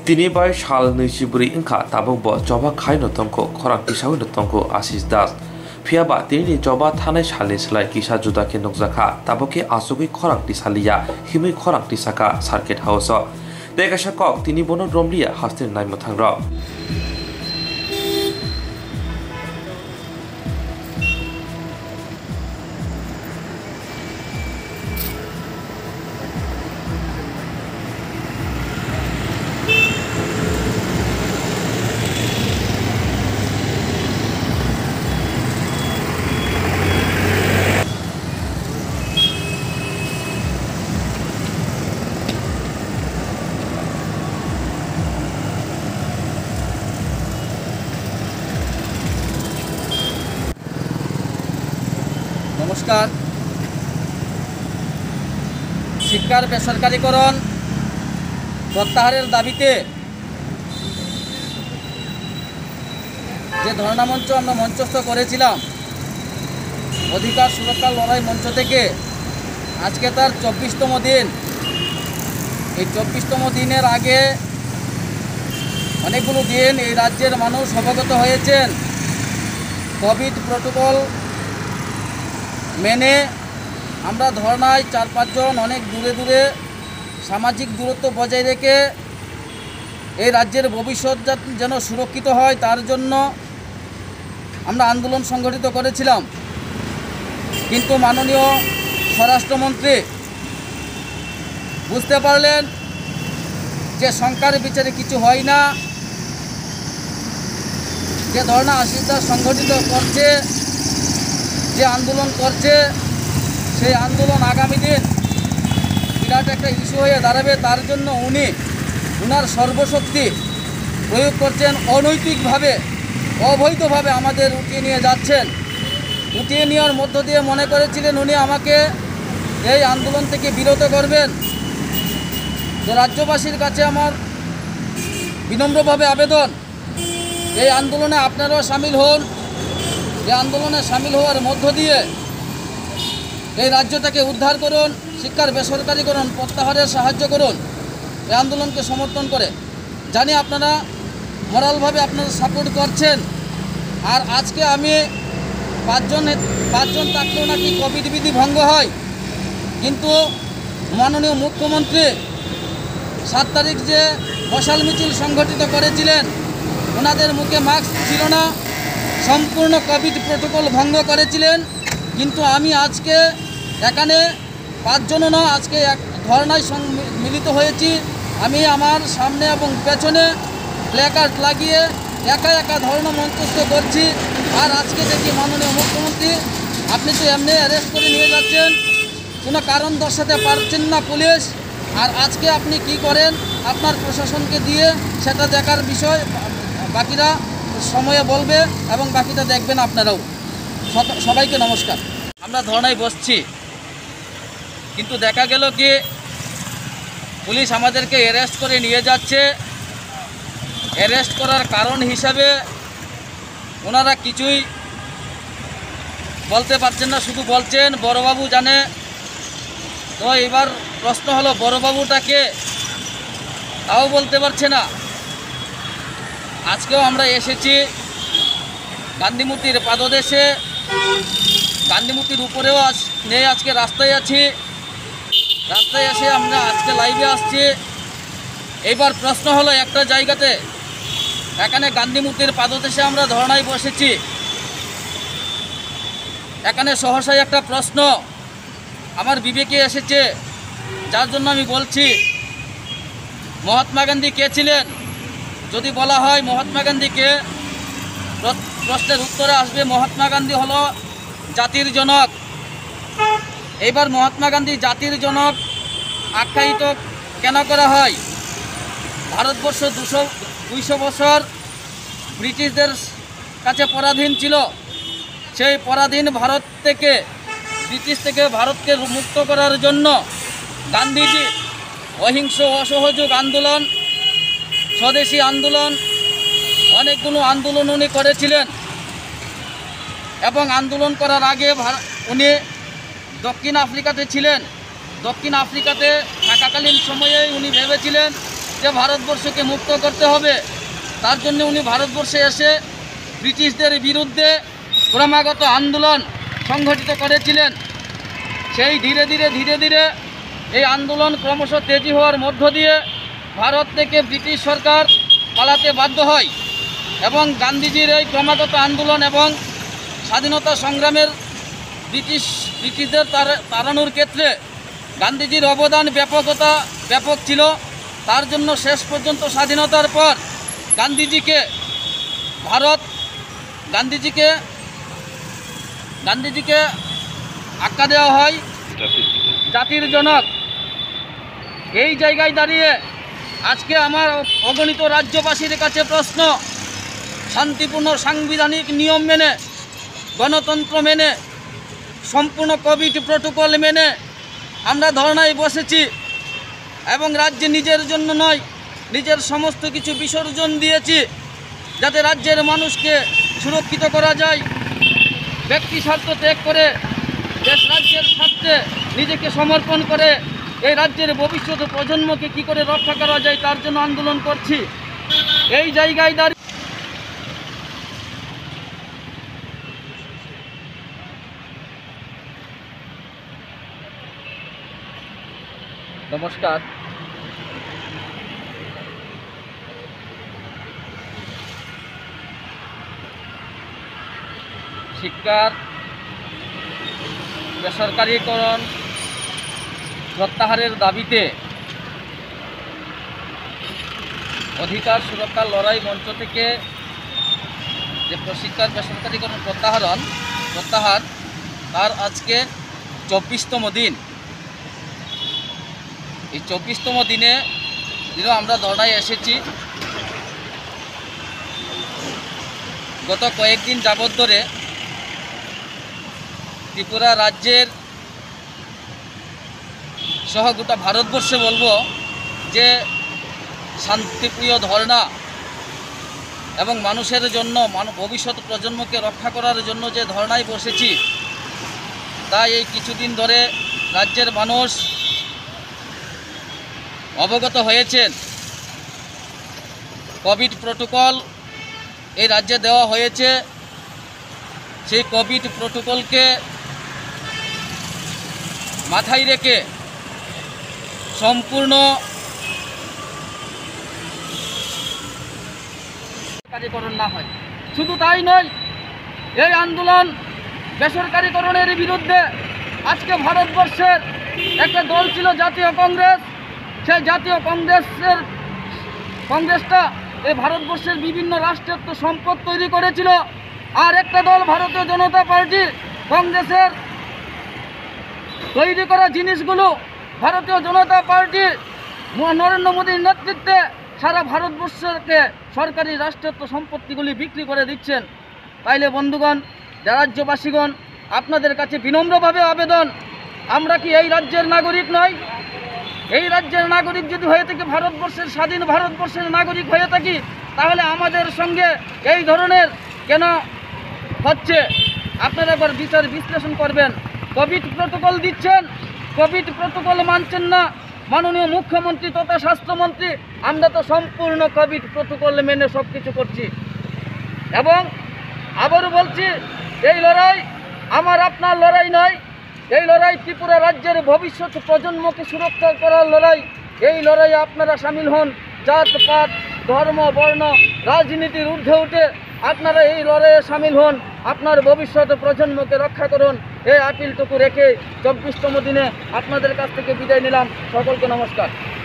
Tinibai Shal Nishiburi Inka Tabobo Joba Kaino Tonko Korak Kishawi Tonko Asis Das Fiaba Tini Joba Tane Shalis like Kisha Judaki Nokzaka Taboki Asuki Korak Tisalia Himi Korak Tisaka Circuit House Dekashakok Tini Bono Romlia Hastin Naimotangro নমস্কার। শিক্ষার বেসরকারীকরণ প্রত্যাহারের দাবিতে যে ধর্ণা মঞ্চ আমরা মঞ্চস্থ করেছিলাম অধিকার সুরক্ষা লড়াই মঞ্চ থেকে আজকে তার 24তম দিন। এই 24তম দিনের আগে অনেকগুলো দিন এই রাজ্যের মানুষ অবগত হয়েছেন কোভিড প্রোটোকল মেনে আমরা ধর্নায় 4-5 জন অনেক দূরে দূরে সামাজিক দূরত্ব বজায় রেখে এই রাজ্যের ভবিষ্যৎ যেন সুরক্ষিত হয় তার জন্য আমরা আন্দোলন সংগঠিত করেছিলাম। কিন্তু মাননীয় স্বরাষ্ট্রমন্ত্রী বুঝতে পারলেন যে সংখ্যার বিচারে কিছু হয় না, যে ধর্ণা আশিসদা সংগঠিত করছে, যে আন্দোলন করছে সেই আন্দোলন আগামী দিন বিরাট একটা ইস্যু হয়ে দাঁড়াবে। তার জন্য উনার সর্বশক্তি প্রয়োগ করছেন, অনৈতিকভাবে অবৈধভাবে আমাদের উঠিয়ে নিয়ে যাচ্ছেন। উঠিয়ে নেওয়ার মধ্য দিয়ে মনে করেছিলেন উনি আমাকে এই আন্দোলন থেকে বিরত করবেন। তো রাজ্যবাসীর কাছে আমার বিনম্রভাবে আবেদন, এই আন্দোলনে আপনারাও সামিল হন। এই আন্দোলনে সামিল হওয়ার মধ্য দিয়ে এই রাজ্যটাকে উদ্ধার করুন, শিক্ষার বেসরকারীকরণ প্রত্যাহারে সাহায্য করুন। এই আন্দোলনকে সমর্থন করে জানি আপনারা মোরালভাবে আপনারা সাপোর্ট করছেন। আর আজকে আমি পাঁচজন থাকলেও নাকি কোভিড বিধি ভঙ্গ হয়, কিন্তু মাননীয় মুখ্যমন্ত্রী 7 তারিখ যে মশাল মিছিল সংগঠিত করেছিলেন ওনাদের মুখে মাস্ক ছিল না, সম্পূর্ণ কোভিড প্রোটোকল ভঙ্গ করেছিলেন। কিন্তু আমি আজকে এখানে 5 জনও না, আজকে এক ধর্নায় মিলিত হয়েছি। আমি আমার সামনে এবং পেছনে প্ল্যাকার্ড লাগিয়ে একা একা ধর্ণা মঞ্চস্থ করছি। আর আজকে দেখি মাননীয় মুখ্যমন্ত্রী আপনি তো এমনি অ্যারেস্ট করে নিয়ে যাচ্ছেন, কোনো কারণ দর্শাতে পারছেন না পুলিশ। আর আজকে আপনি কি করেন আপনার প্রশাসনকে দিয়ে সেটা দেখার বিষয়, বাকিরা সময়ে বলবে এবং বাকিটা দেখবেন আপনারাও। সবাইকে নমস্কার। আমরা ধর্নায় বসছি, কিন্তু দেখা গেল কি পুলিশ আমাদেরকে অ্যারেস্ট করে নিয়ে যাচ্ছে। অ্যারেস্ট করার কারণ হিসাবে ওনারা কিছুই বলতে পারছেন না, শুধু বলছেন বড়বাবু জানে। তো এবার প্রশ্ন হলো বড়বাবুটাকে, তাও বলতে পারছে না। আজকেও আমরা এসেছি গান্ধীমূর্তির পাদদেশে, গান্ধীমূর্তির উপরেও নেই, আজকে রাস্তায় আছি। রাস্তায় এসে আমরা আজকে লাইভে আসছি। এইবার প্রশ্ন হলো একটা জায়গাতে, এখানে গান্ধীমূর্তির পাদদেশে আমরা ধর্নায় বসেছি। এখানে সহসাই একটা প্রশ্ন আমার বিবেকে এসেছে, যার জন্য আমি বলছি মহাত্মা গান্ধী কে ছিলেন? যদি বলা হয় মহাত্মা গান্ধীকে, প্রশ্নের উত্তরে আসবে মহাত্মা গান্ধী হলো জাতির জনক। এইবার মহাত্মা গান্ধী জাতির জনক আখ্যায়িত কেন করা হয়? ভারতবর্ষ 200 বছর ব্রিটিশদের কাছে পরাধীন ছিল। সেই পরাধীন ব্রিটিশ থেকে ভারতকে মুক্ত করার জন্য গান্ধীজি অহিংস অসহযোগ আন্দোলন, স্বদেশী আন্দোলন, অনেকগুলো আন্দোলন উনি করেছিলেন। এবং আন্দোলন করার আগে উনি দক্ষিণ আফ্রিকাতে ছিলেন। দক্ষিণ আফ্রিকাতে থাকাকালীন সময়ে উনি ভেবেছিলেন যে ভারতবর্ষকে মুক্ত করতে হবে। তার জন্য উনি ভারতবর্ষে এসে ব্রিটিশদের বিরুদ্ধে ক্রমাগত আন্দোলন সংগঠিত করেছিলেন। সেই ধীরে ধীরে এই আন্দোলন ক্রমশ তেজি হওয়ার মধ্য দিয়ে ভারত থেকে ব্রিটিশ সরকার পালাতে বাধ্য হয় এবং গান্ধীজির এই ক্রমাগত আন্দোলন এবং স্বাধীনতা সংগ্রামের ব্রিটিশদের তাড়ানোর ক্ষেত্রে গান্ধীজির অবদান ব্যাপক ছিল। তার জন্য শেষ পর্যন্ত স্বাধীনতার পর গান্ধীজিকে আখ্যা দেওয়া হয় জাতির জনক। এই জায়গায় দাঁড়িয়ে আজকে আমার অগণিত রাজ্যবাসীর কাছে প্রশ্ন, শান্তিপূর্ণ সাংবিধানিক নিয়ম মেনে, গণতন্ত্র মেনে, সম্পূর্ণ কোভিড প্রোটোকল মেনে আমরা ধর্নায় বসেছি এবং রাজ্যে নিজের জন্য নয়, নিজের সমস্ত কিছু বিসর্জন দিয়েছি যাতে রাজ্যের মানুষকে সুরক্ষিত করা যায়। ব্যক্তি স্বার্থ ত্যাগ করে দেশ রাজ্যের স্বার্থে নিজেকে সমর্পণ করে এই রাজ্যের ভবিষ্যৎ প্রজন্মকে কি করে রক্ষা করা যায় তার জন্য আন্দোলন করছি। এই জায়গায় দাঁড়িয়ে নমস্কার। শিক্ষার বেসরকারীকরণ প্রত্যাহারের দাবিতে অধিকার সুরক্ষার লড়াই মঞ্চ থেকে যে শিক্ষার বেসরকারীকরণ প্রত্যাহার তার আজকে 24তম দিন। এই 24তম দিনেও আমরা ধর্নায় এসেছি। গত কয়েকদিন যাবৎ ধরে ত্রিপুরা রাজ্যের সহ গোটা ভারতবর্ষে বলবো যে শান্তিপ্রিয় ধর্না এবং মানুষের জন্য ভবিষ্যৎ প্রজন্মকে রক্ষা করার জন্য যে ধর্নায় বসেছি, তাই এই কিছুদিন ধরে রাজ্যের মানুষ অবগত হয়েছেন। কোভিড প্রোটোকল এই রাজ্যে দেওয়া হয়েছে, সেই কোভিড প্রোটোকলকে মাথায় রেখে সম্পূর্ণ বেসরকারীকরণ না হয়। শুধু তাই নয়, এই আন্দোলন বেসরকারীকরণের বিরুদ্ধে আজকে ভারতবর্ষের একটা দল ছিল জাতীয় কংগ্রেস। সেই জাতীয় কংগ্রেসটা এই ভারতবর্ষের বিভিন্ন রাষ্ট্রায়ত্ত সম্পদ তৈরি করেছিল। আর একটা দল ভারতীয় জনতা পার্টি কংগ্রেসের তৈরি করা জিনিসগুলো ভারতীয় জনতা পার্টি নরেন্দ্র মোদীর নেতৃত্বে সারা ভারতবর্ষকে সরকারি রাষ্ট্রায়ত্ত সম্পত্তিগুলি বিক্রি করে দিচ্ছেন। তাইলে বন্ধুগণ, রাজ্যবাসীগণ, আপনাদের কাছে বিনম্রভাবে আবেদন, আমরা কি এই রাজ্যের নাগরিক নই? এই রাজ্যের নাগরিক যদি হয়ে থাকি, ভারতবর্ষের স্বাধীন ভারতবর্ষের নাগরিক হয়ে থাকি, তাহলে আমাদের সঙ্গে এই ধরনের কেন হচ্ছে? আপনারা একবার বিশ্লেষণ করবেন। কোভিড প্রোটোকল দিচ্ছেন, কোভিড প্রোটোকল মানছেন না মাননীয় মুখ্যমন্ত্রী তথা স্বাস্থ্যমন্ত্রী। আমরা তো সম্পূর্ণ কোভিড প্রোটোকল মেনে সব কিছু করছি। এবং আবারও বলছি, এই লড়াই আমার আপনার লড়াই নয়, এই লড়াই ত্রিপুরা রাজ্যের ভবিষ্যৎ প্রজন্মকে সুরক্ষা করার লড়াই। এই লড়াইয়ে আপনারা সামিল হন। জাত পাত ধর্ম বর্ণ রাজনীতির ঊর্ধ্বে উঠে আপনারা এই লড়াইয়ে সামিল হন, আপনার ভবিষ্যৎ প্রজন্মকে রক্ষা করুন। এই আপিলটুকু রেখে 24তম দিনে আপনাদের কাছ থেকে বিদায় নিলাম। সকলকে নমস্কার।